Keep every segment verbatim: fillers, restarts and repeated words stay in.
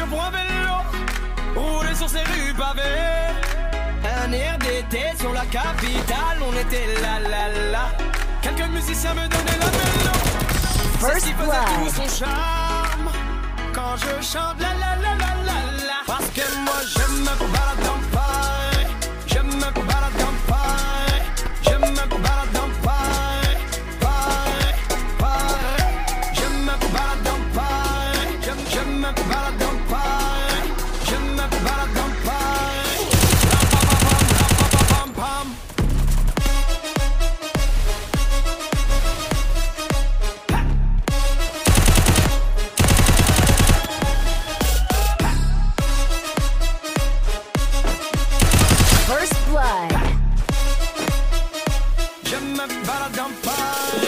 voiture pour un vélo, rouler sur ces rues pavées. Un air d'été sur la capitale, on était là là là. Quelques musiciens me donnaient la mélo. C'est ce qui faisait tout son charme quand je chante la la la la la la. Parce que moi je me balade en paille, je me balade en paille, je me balade en paille, paille, paille. Je me balade en paille, je, je me balade en paille, je me balade en paille. Pam, pam, pam, pam, First blood. je me balade en paille.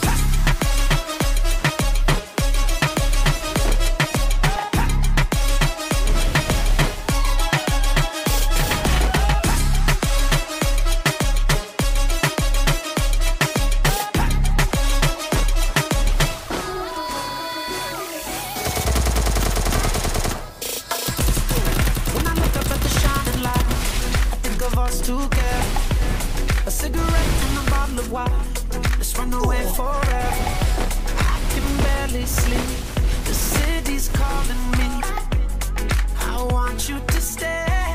When I look up at the shining light, I think of us together. A cigarette and a bottle of wine. Let's run away forever. I can barely sleep. The city's calling me. I want you to stay.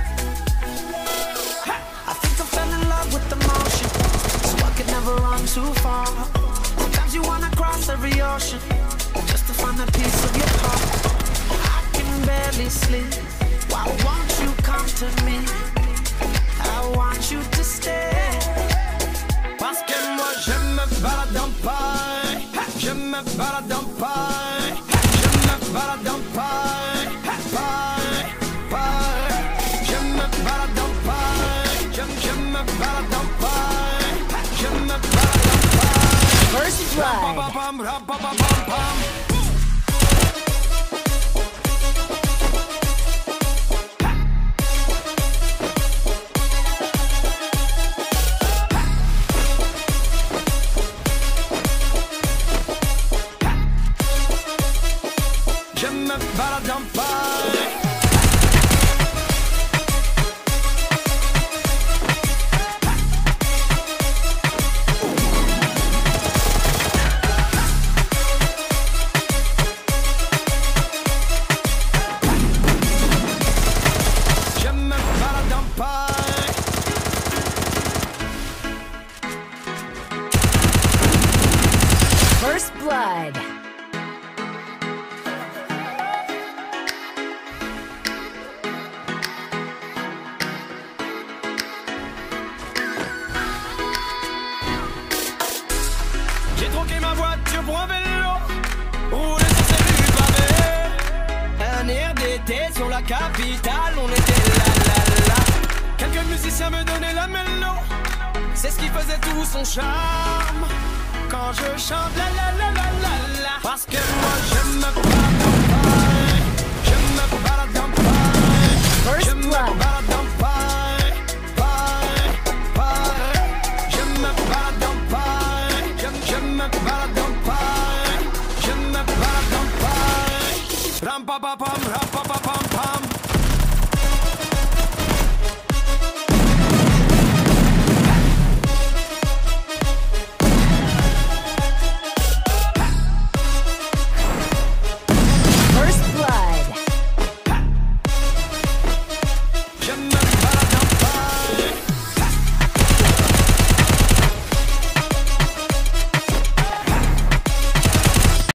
I think I fell in love with the motion, so I could never run too far. Sometimes you wanna cross every ocean just to find a piece of your heart. I can barely sleep. Why won't you come to me? I want you to stay. Parce que moi je me balade en paille, je me balade en paille, je me balade en paille, paille, paille. Je me balade en paille, je, je me balade en paille, je me balade en paille. First blood. Pam, pam, pam, pam, pam, pam, pam. Je me balade en paille. Je me balade en paille. First blood. J'ai troqué ma voiture pour un vélo, rouler sur ces rues pavées. Un air d'été sur la capitale, on était là là là. Quelques musiciens me donnaient la mélo. C'est ce qui faisait tout son charme quand je chante la la la la la la. Parce que moi je me balade en paille, je me balade en paille, First je me blood.